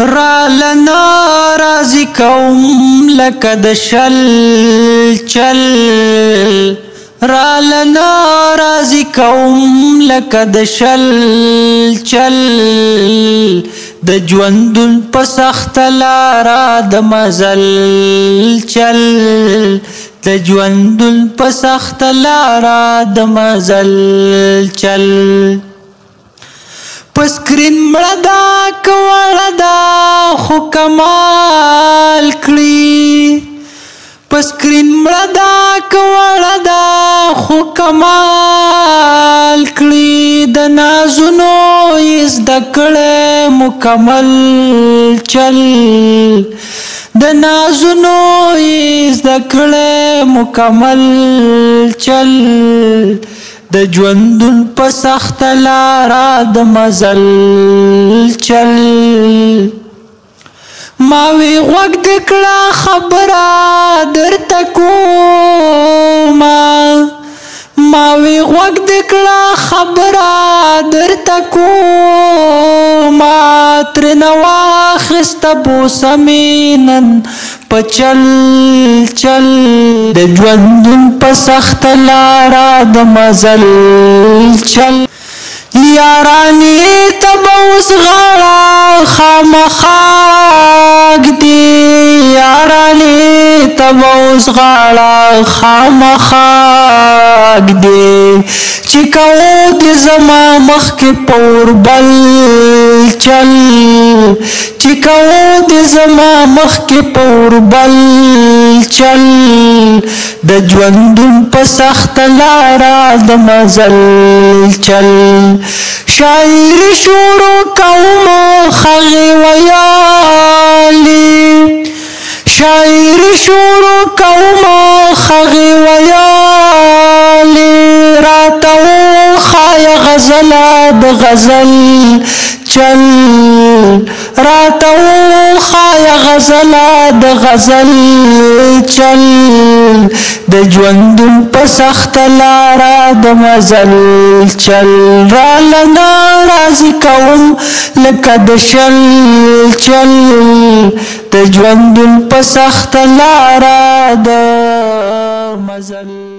رالنا راضي کوم لکه د شل چل رالنا راضي کوم لکه د شل چل د ژوندون په سخته لاره د مزل چل د ژوندون په سخته لاره د مزل چل پسکرین مړه دا که وړه دا خو کمال کړي پسکرین مړه دا که وړه دا خو کمال کړي د نازونو یې زده کړی مکمل چل د نازونو یې زده کړی مکمل چل د ژوندون په سخته لاره د مزل چل ما وی غوږ دې کړه خبره درته کومه ما وی غوږ دې کړه خبره درته کومه ترېنه واخیسته بوسه مې نن په چل چل د ژوندون په سخته لاره د مزل چل یارانې ته به اوس غاړه خامخا ږدي یارانې ته به اوس غاړه خامخا ږدي چې کوو دې زما مخکې په اوربل چل چې کوو دې زما مخکې په اوربل چل د ژوندون په سخته لاره د مزل چل شاعري شروع کوم هغې ویالې شاعري شروع کوم هغې ویالې راته وښایه غزله د غزل چل راته وښایه غزله د غزل چل د ژوندون په سخته لاره د مزل چل رالنا راضي کوم لکه د شل چل د ژوندون په سخته لاره د مزل